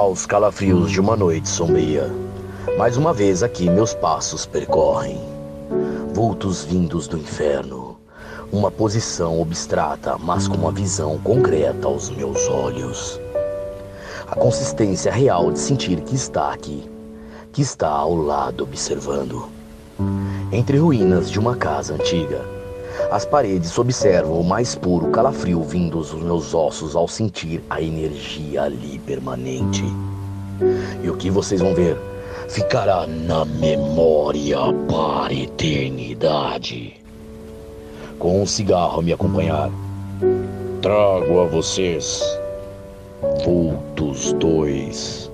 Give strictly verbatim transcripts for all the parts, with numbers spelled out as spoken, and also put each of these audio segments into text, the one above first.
os calafrios de uma noite sombria. Mais uma vez aqui meus passos percorrem vultos vindos do inferno. Uma posição abstrata, mas com uma visão concreta aos meus olhos. A consistência real de sentir que está aqui, que está ao lado observando. Entre ruínas de uma casa antiga, as paredes observam o mais puro calafrio vindos dos meus ossos ao sentir a energia ali permanente. E o que vocês vão ver ficará na memória para a eternidade. Com um cigarro a me acompanhar, trago a vocês Vultos dois.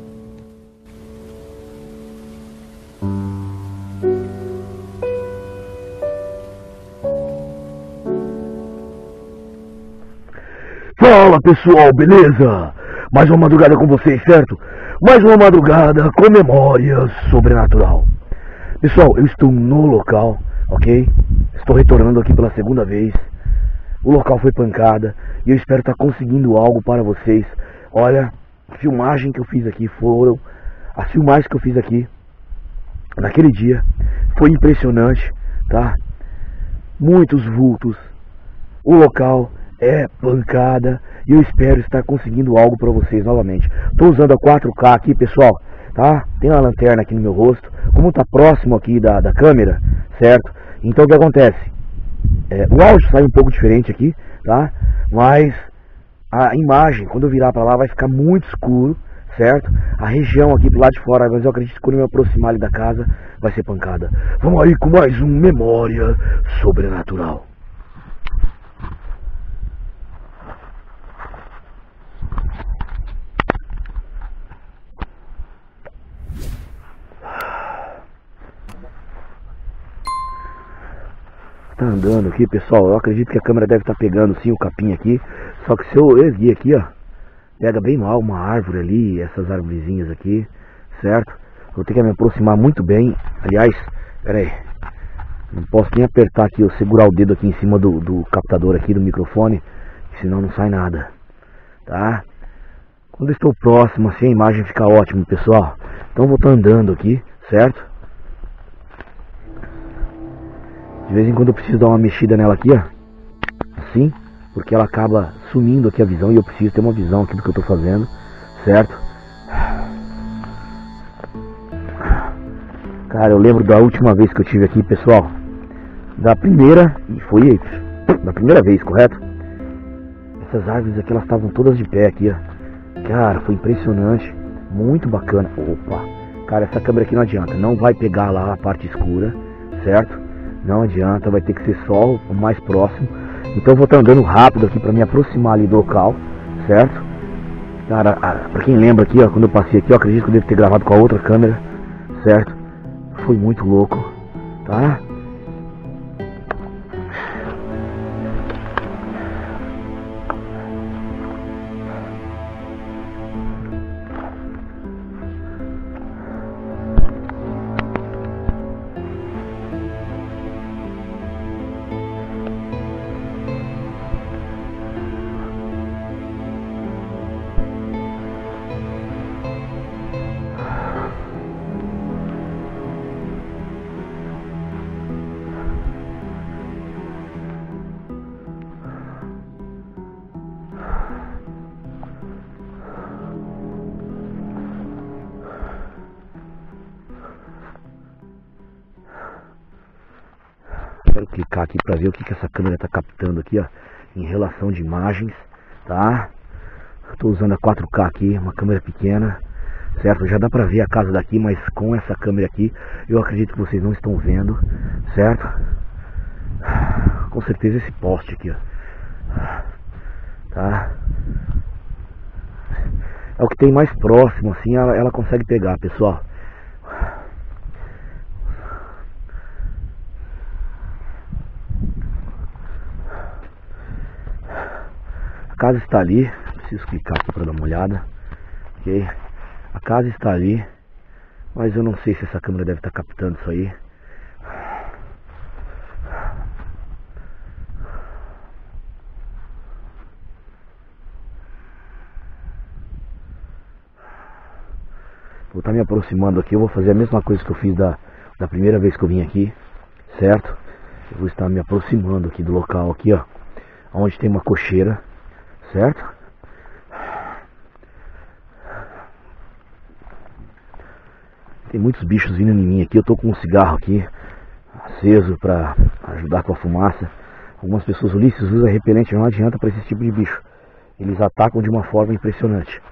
Fala pessoal, beleza? Mais uma madrugada com vocês, certo? Mais uma madrugada com memórias sobrenatural. Pessoal, eu estou no local, ok? Estou retornando aqui pela segunda vez. O local foi pancada e eu espero estar conseguindo algo para vocês. Olha, a filmagem que eu fiz aqui foram... As filmagens que eu fiz aqui naquele dia foi impressionante, tá? Muitos vultos. O local é pancada e eu espero estar conseguindo algo para vocês novamente. Estou usando a quatro K aqui, pessoal, tá? Tem uma lanterna aqui no meu rosto. Como está próximo aqui da, da câmera, certo? Então o que acontece? É, o áudio sai um pouco diferente aqui, tá? Mas a imagem, quando eu virar para lá, vai ficar muito escuro, certo? A região aqui do lado de fora, mas eu acredito que quando eu me aproximar ali da casa, vai ser pancada. Vamos aí com mais um Memória Sobrenatural. Tá andando aqui, pessoal. Eu acredito que a câmera deve estar pegando sim o capim aqui. Só que se eu erguer aqui, ó, pega bem mal uma árvore ali, essas árvorezinhas aqui, certo? Vou ter que me aproximar muito bem. Aliás, pera aí, não posso nem apertar aqui, eu segurar o dedo aqui em cima do, do captador aqui do microfone, senão não sai nada, tá? Quando eu estou próximo assim a imagem fica ótima, pessoal. Então eu vou estar andando aqui, certo? De vez em quando eu preciso dar uma mexida nela aqui, ó, assim, porque ela acaba sumindo aqui a visão e eu preciso ter uma visão aqui do que eu tô fazendo, certo? Cara, eu lembro da última vez que eu tive aqui, pessoal, da primeira, e foi da primeira vez, correto? Essas árvores aqui, elas estavam todas de pé aqui, ó. Cara, foi impressionante, muito bacana. Opa, cara, essa câmera aqui não adianta, não vai pegar lá a parte escura, certo? Não adianta, vai ter que ser só o mais próximo. Então eu vou estar andando rápido aqui para me aproximar ali do local, certo? Cara, para quem lembra aqui, ó, quando eu passei aqui, eu acredito que eu devo ter gravado com a outra câmera, certo? Foi muito louco, tá? Quero clicar aqui para ver o que, que essa câmera está captando aqui, ó, em relação de imagens, tá? Estou usando a quatro K aqui, uma câmera pequena, certo? Já dá para ver a casa daqui, mas com essa câmera aqui, eu acredito que vocês não estão vendo, certo? Com certeza esse poste aqui, ó, tá? É o que tem mais próximo, assim, ela, ela consegue pegar, pessoal. A casa está ali, preciso clicar aqui para dar uma olhada, ok? A casa está ali, mas eu não sei se essa câmera deve estar captando isso aí. Vou estar me aproximando aqui. Eu vou fazer a mesma coisa que eu fiz da, da primeira vez que eu vim aqui, certo? Eu vou estar me aproximando aqui do local aqui, ó, onde tem uma cocheira, certo? Tem muitos bichos vindo em mim aqui. Eu tô com um cigarro aqui aceso para ajudar com a fumaça. Algumas pessoas, Ulisses, usa repelente, não adianta para esse tipo de bicho. Eles atacam de uma forma impressionante.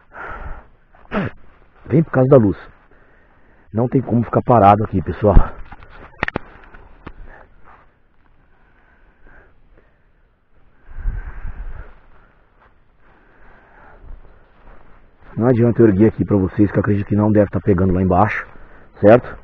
Vem por causa da luz. Não tem como ficar parado aqui, pessoal. Não adianta eu erguer aqui pra vocês, que eu acredito que não deve estar pegando lá embaixo, certo?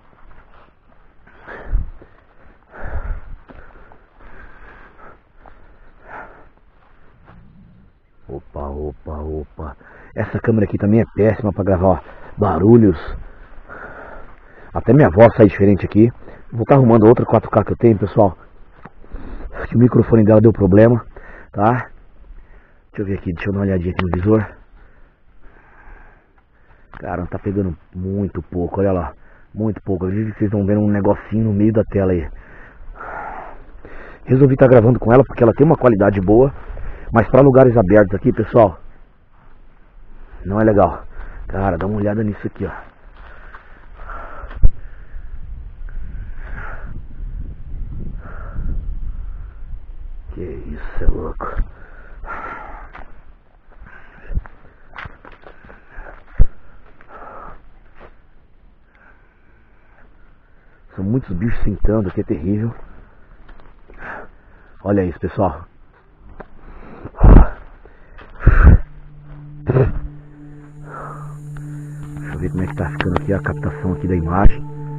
Opa, opa, opa. Essa câmera aqui também é péssima pra gravar, ó, barulhos. Até minha voz sai diferente aqui. Vou estar arrumando outra quatro K que eu tenho, pessoal. Que o microfone dela deu problema, tá? Deixa eu ver aqui, deixa eu dar uma olhadinha aqui no visor. Cara, não tá pegando muito pouco, olha lá. Muito pouco, eu acredito que vocês estão vendo um negocinho no meio da tela aí. Resolvi estar gravando com ela porque ela tem uma qualidade boa. Mas para lugares abertos aqui, pessoal, não é legal. Cara, dá uma olhada nisso aqui, ó. Que isso, é louco. São muitos bichos sentando aqui, é terrível. Olha isso, pessoal. Deixa eu ver como é que tá ficando aqui a captação aqui da imagem.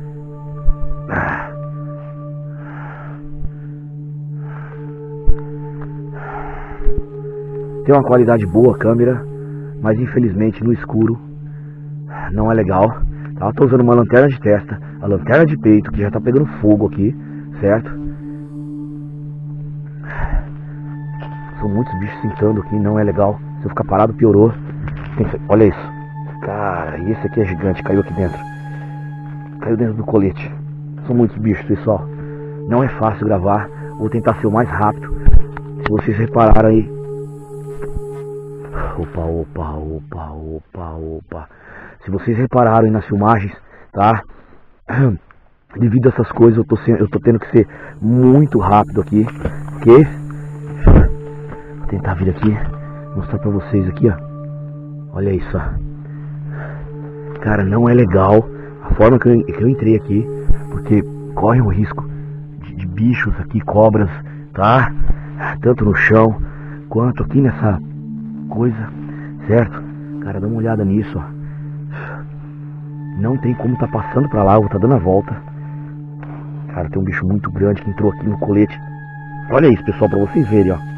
Tem uma qualidade boa a câmera, mas infelizmente no escuro não é legal. Tá? Tô usando uma lanterna de testa, a lanterna de peito que já tá pegando fogo aqui, certo? São muitos bichos sentando aqui, não é legal. Se eu ficar parado, piorou. Tem que... Olha isso. Cara, e esse aqui é gigante, caiu aqui dentro. Caiu dentro do colete. São muitos bichos, pessoal. Não é fácil gravar. Vou tentar ser o mais rápido. Se vocês repararam aí. Opa, opa, opa, opa, opa. Se vocês repararam aí nas filmagens, tá? Devido a essas coisas, eu tô, sendo, eu tô tendo que ser muito rápido aqui. Ok? Vou tentar vir aqui, mostrar pra vocês aqui, ó. Olha isso, ó. Cara, não é legal a forma que eu, que eu entrei aqui, porque corre um risco de, de bichos aqui, cobras, tá? Tanto no chão, quanto aqui nessa coisa, certo? Cara, dá uma olhada nisso, ó. Não tem como tá passando pra lá, eu vou tá dando a volta. Cara, tem um bicho muito grande que entrou aqui no colete. Olha isso, pessoal, pra vocês verem, ó.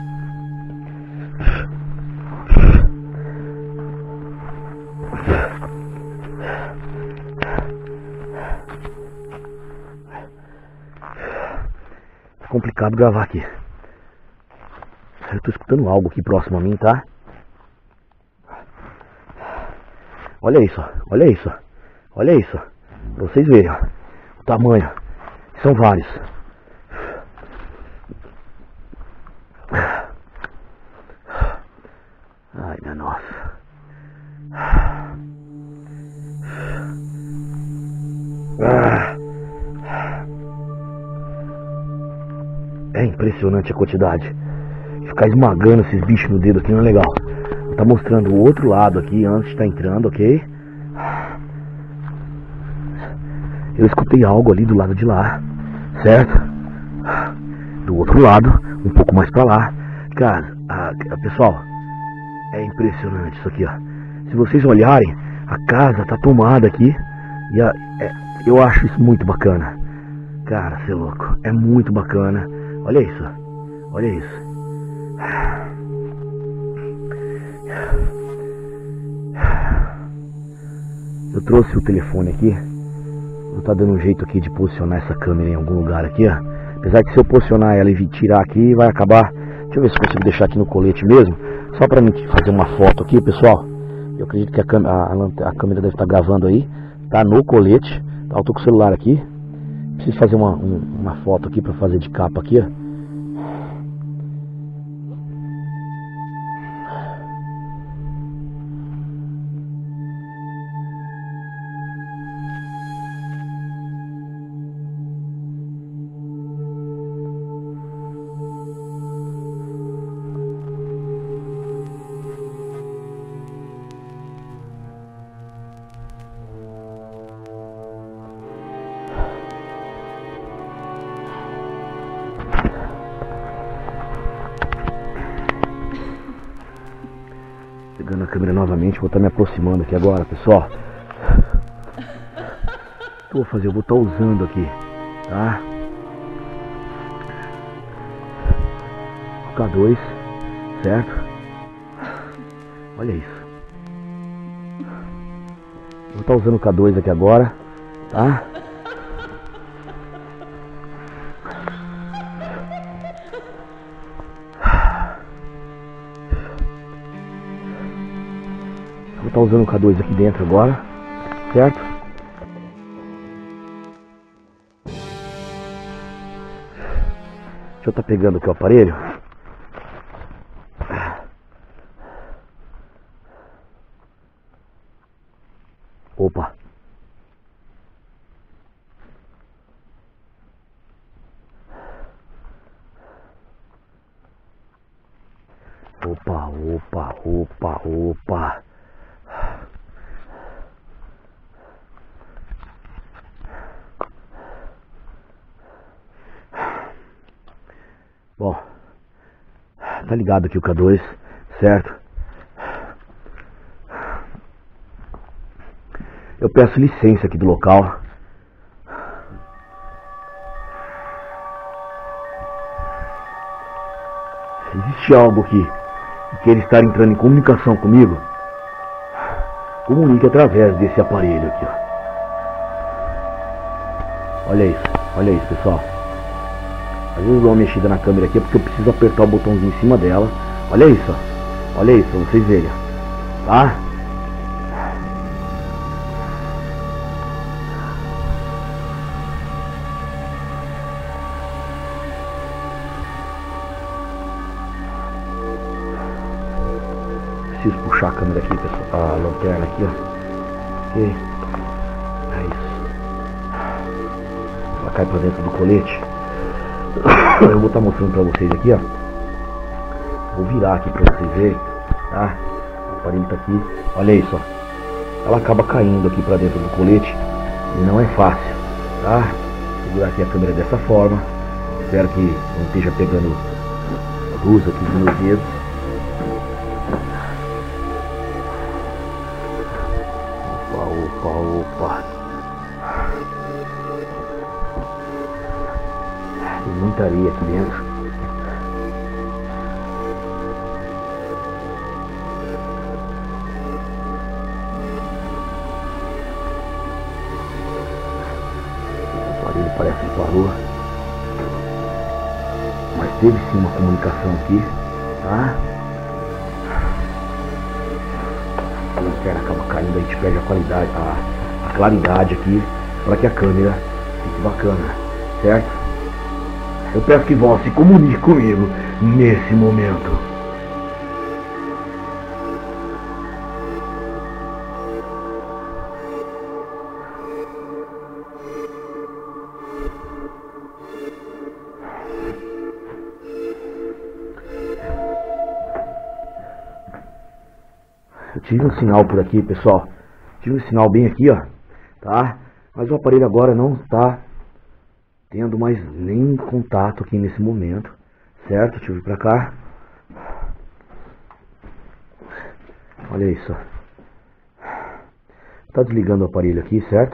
É complicado gravar aqui. Eu tô escutando algo aqui próximo a mim, tá? Olha isso, ó. Olha isso, ó. Olha isso, ó. Pra vocês verem, ó. O tamanho. São vários. Ai, minha nossa. Ah. É impressionante a quantidade. Ficar esmagando esses bichos no dedo aqui não é legal. Vou tá mostrando o outro lado aqui antes de estar entrando, ok? Eu escutei algo ali do lado de lá, certo? Do outro lado, um pouco mais pra lá. Cara, a, a, pessoal, é impressionante isso aqui, ó. Se vocês olharem, a casa tá tomada aqui. E a, é, eu acho isso muito bacana. Cara, cê é louco, é muito bacana. Olha isso, olha isso. Eu trouxe o telefone aqui. Vou tá dando um jeito aqui de posicionar essa câmera em algum lugar aqui, ó. Apesar que se eu posicionar ela e tirar aqui, vai acabar. Deixa eu ver se consigo deixar aqui no colete mesmo. Só pra mim fazer uma foto aqui, pessoal. Eu acredito que a, câmera, a, a, a câmera deve estar gravando aí. Tá no colete. Tá, eu tô com o celular aqui. Preciso fazer uma, um, uma foto aqui pra fazer de capa aqui, ó. Pegando a câmera novamente, vou estar me aproximando aqui agora, pessoal. O que eu vou fazer? Eu vou estar usando aqui, tá? O K dois, certo? Olha isso. Eu vou estar usando o K dois aqui agora, tá? Vou estar usando o K dois aqui dentro agora, certo? Deixa eu estar pegando aqui o aparelho. Opa. Opa, opa, opa, opa. Bom, tá ligado aqui o K dois, certo? Eu peço licença aqui do local. Se existe algo aqui que queira estar entrando em comunicação comigo, comunique através desse aparelho aqui, ó. Olha isso, olha isso, pessoal. Às vezes eu dou uma mexida na câmera aqui é porque eu preciso apertar o botãozinho em cima dela. Olha isso, ó. Olha isso, pra vocês verem, tá? Preciso puxar a câmera aqui, pessoal, a lanterna aqui, ó. Ok. É isso. Ela cai pra dentro do colete. Eu vou estar mostrando pra vocês aqui, ó. Vou virar aqui pra vocês verem, tá? O aparelho tá aqui. Olha isso, ó. Ela acaba caindo aqui pra dentro do colete e não é fácil, tá? Vou segurar aqui a câmera dessa forma. Espero que não esteja pegando luz aqui nos meus dedos. Opa, opa, opa. Tem muita areia aqui dentro. O aparelho parece que parou. Mas teve sim uma comunicação aqui, tá? A lanterna acaba caindo, a gente perde a qualidade, a, a claridade aqui, para que a câmera fique bacana, certo? Eu peço que você se comunique comigo nesse momento. Eu tive um sinal por aqui, pessoal. Tive um sinal bem aqui, ó, tá? Mas o aparelho agora não está tendo mais nem contato aqui nesse momento, certo? Deixa eu vir pra cá. Olha isso. Tá desligando o aparelho aqui, certo?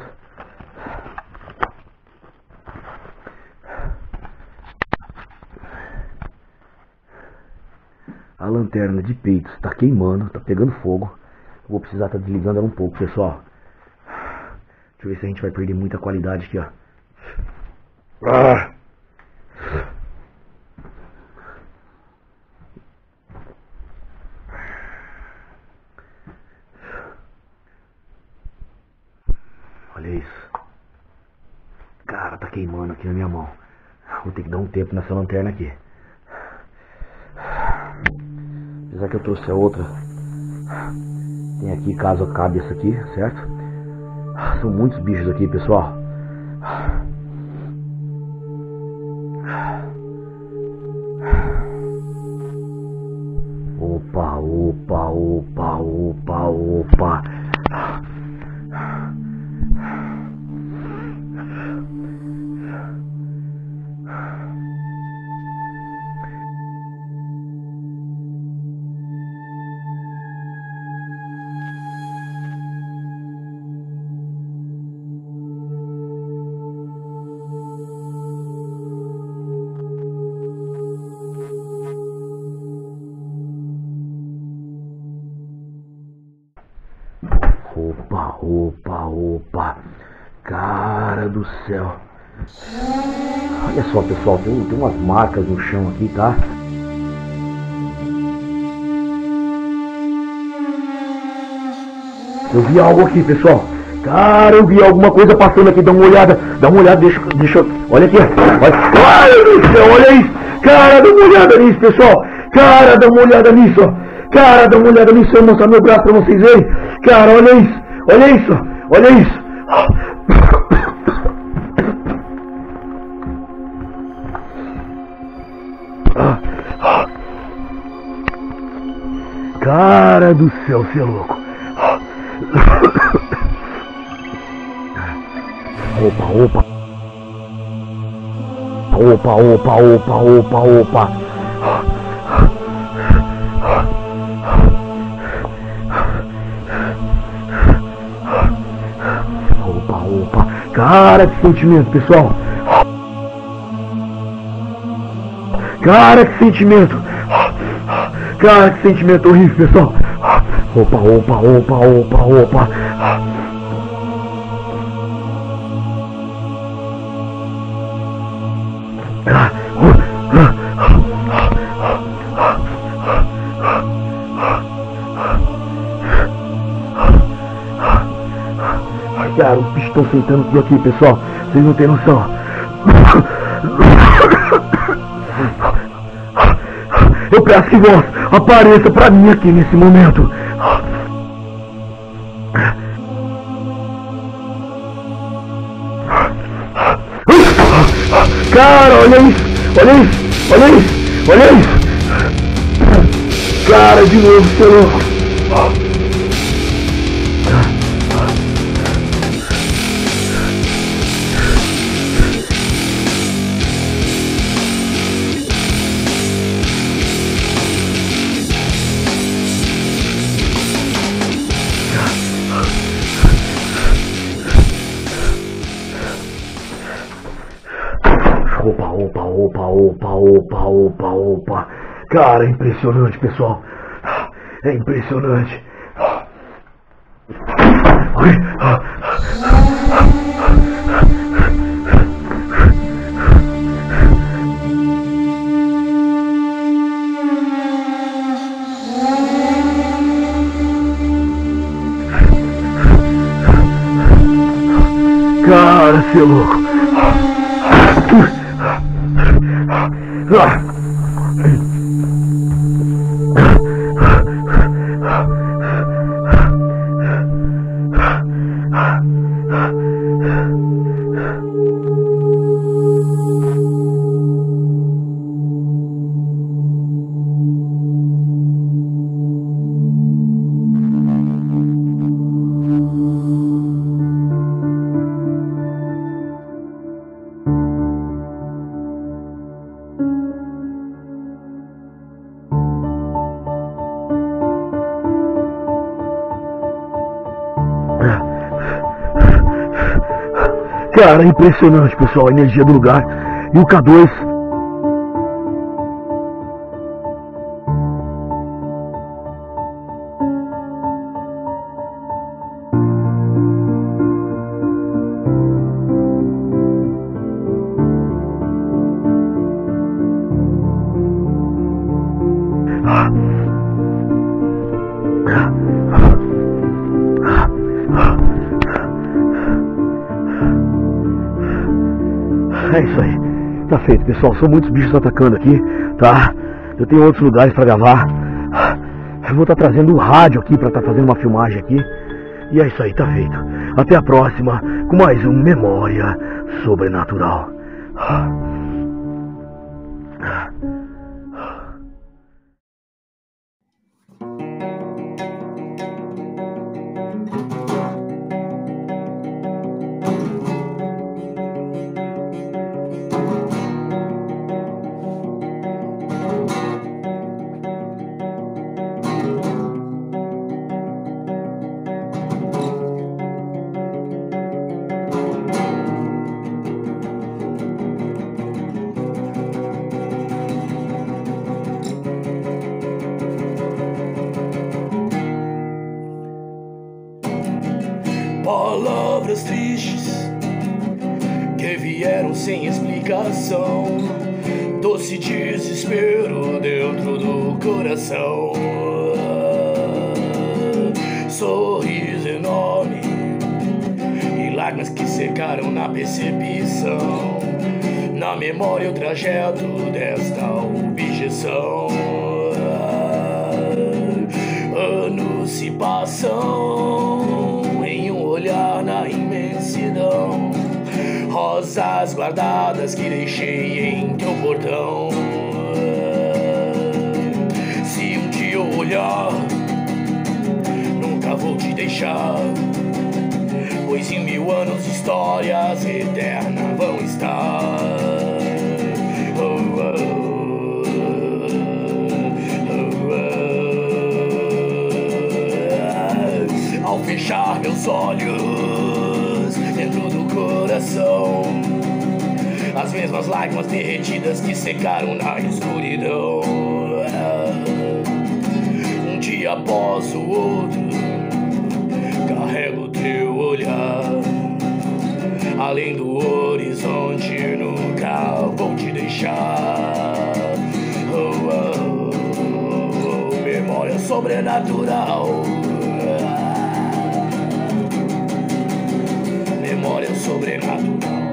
A lanterna de peito está queimando, está pegando fogo. Vou precisar estar tá desligando ela um pouco, pessoal. Deixa eu ver se a gente vai perder muita qualidade aqui, ó. Ah! Olha isso. Cara, tá queimando aqui na minha mão. Vou ter que dar um tempo nessa lanterna aqui. Apesar que eu trouxe a outra. Tem aqui, caso cabe essa aqui, certo? São muitos bichos aqui, pessoal. Opa, opa, opa, opa, opa. Opa, opa, opa. Cara do céu. Olha só, pessoal, tem, tem umas marcas no chão aqui, tá? Eu vi algo aqui, pessoal. Cara, eu vi alguma coisa passando aqui. Dá uma olhada, dá uma olhada, deixa, deixa eu... Olha aqui, olha. Ai, meu Deus, olha isso. Cara, dá uma olhada nisso, pessoal. Cara, dá uma olhada nisso, ó. Cara, dá uma olhada nisso, eu vou mostrar meu braço pra vocês verem. Cara, olha isso, olha isso, olha isso. Cara do céu, você é louco. Opa, opa. Opa, opa, opa, opa, opa. Opa, opa. Cara, que sentimento, pessoal. Cara, que sentimento. Cara, que sentimento horrível, pessoal. Opa, opa, opa, opa, opa. Cara, os bichos estão sentando tudo aqui, pessoal. Vocês não têm noção. Eu peço que vós apareça pra mim aqui nesse momento. Cara, olha isso, olha isso, olha isso, olha isso. Cara, de novo, seu louco. Opa, opa, opa, opa, opa, opa, opa. Cara, é impressionante, pessoal. É impressionante. Cara, você é louco. Cara, é impressionante, pessoal, a energia do lugar. E o K dois... É isso aí. Tá feito, pessoal. São muitos bichos atacando aqui, tá? Eu tenho outros lugares pra gravar. Eu vou estar tá trazendo o rádio aqui pra estar tá fazendo uma filmagem aqui. E é isso aí, tá feito. Até a próxima com mais um Memória Sobrenatural. Palavras tristes que vieram sem explicação, doce desespero dentro do coração. Sorriso enorme e lágrimas que secaram na percepção, na memória o trajeto desta objeção. Anos se passam em um olhar na imensidão, rosas guardadas que deixei em teu portão. Se um dia eu olhar, nunca vou te deixar, pois em mil anos histórias eternas vão estar. Oh, oh. Ao fechar meus olhos dentro do coração, as mesmas lágrimas derretidas que secaram na escuridão. Um dia após o outro, carrego teu olhar, além do horizonte nunca vou te deixar. Oh, oh, oh, oh, memória sobrenatural. Memória sobrenatural.